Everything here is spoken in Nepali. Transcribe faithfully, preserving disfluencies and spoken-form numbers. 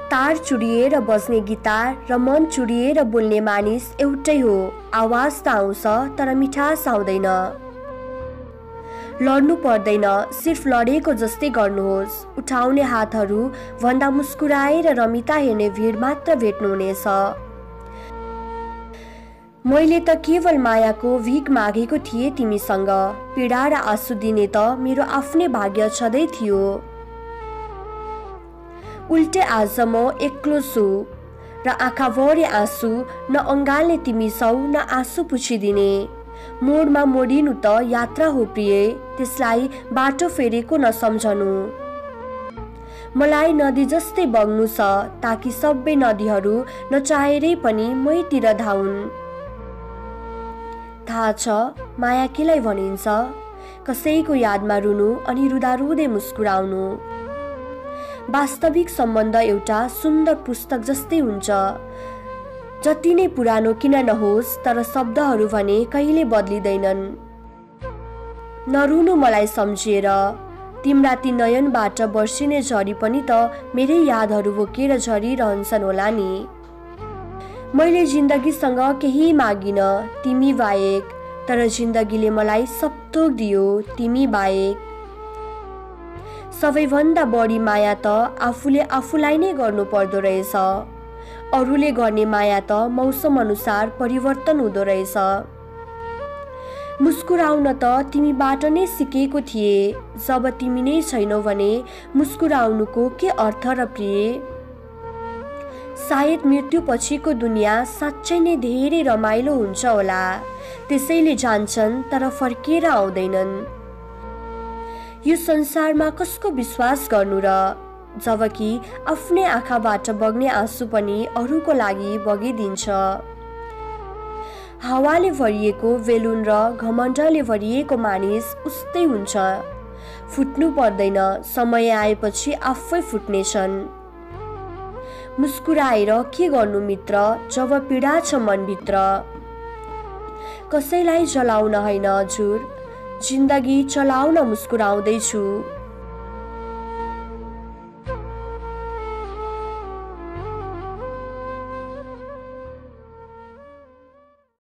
तार चुडिएर बज्ने गिटार र मन चुडिएर बोल्ने मानिस एउटै हो। आवाज त आउँछ तर मिठास आउँदैन। लड्नु पर्दैन, सिर्फ लडेको जस्तै गर्नुहोस्। उठाउने हातहरू भन्दा मुस्कुराएर रमिता हेर्ने भिड मात्र भेट्नुहुनेछ। मैले त केवल मायाको भिख मागेको थिएँ तिमीसँग। पीडा र आँसु दिने त मेरो आफ्नै भाग्य छँदै थियो। उल्टे आज म एक्लो छु र आँखाभरि आँसु न अँगाल्ने तिमी छौ न आँसु पुछिदिने। मोडमा मोडिनु त यात्रा हो प्रिय, त्यसलाई बाटो फेरेको नसम्झनु। मलाई नदी जस्तै बग्नु छ ताकि सबै नदीहरू नचाहेरै पनि मैतिर धाउन्। थाहा छ माया केलाई भनिन्छ? कसैको यादमा रुनु अनि रुदा रुदै मुस्कुराउनु। वास्तविक सम्बन्ध एउटा सुन्दर पुस्तक जस्तै हुन्छ। जति नै पुरानो किन नहोस् तर शब्दहरू भने कहिले बदलिँदैनन्। नरुनु मलाई सम्झिएर, तिम्रा ती नयनबाट बर्सिने झरी पनि त मेरै यादहरू बोकेर झरिरहन्छन् होला नि। मैले जिन्दगीसँग केही मागिन तिमी बाहेक, तर जिन्दगीले मलाई सब थोक दियो तिमी बाहेक। सबैभन्दा बढी माया त आफूले आफूलाई नै गर्नु पर्दो रहेछ। अरूले गर्ने माया त मौसम अनुसार परिवर्तन हुँदो रहेछ। मुस्कुराउन त तिमीबाट नै सिकेको थिएँ। जब तिमी नै छैनौ भने मुस्कुराउनुको के अर्थ र प्रिय? सायद मृत्यु पछिको दुनियाँ साँच्चै नै धेरै रमाइलो हुन्छ होला। त्यसैले जान्छन् तर फर्केर आउँदैनन्। यो संसारमा कसको विश्वास गर्नु र, जबकि आफ्नै आँखाबाट बग्ने आँसु पनि अरूको लागि बगिदिन्छ। हावाले भरिएको बेलुन र घमण्डले भरिएको मानिस उस्तै हुन्छ। फुट्नु पर्दैन, समय आएपछि आफै फुट्नेछन्। मुस्कुराएर के गर्नु मित्र जब पीडा छ मनभित्र? कसैलाई जलाउन होइन हजुर, जिन्दगी चलाउन मुस्कुराउँदैछु।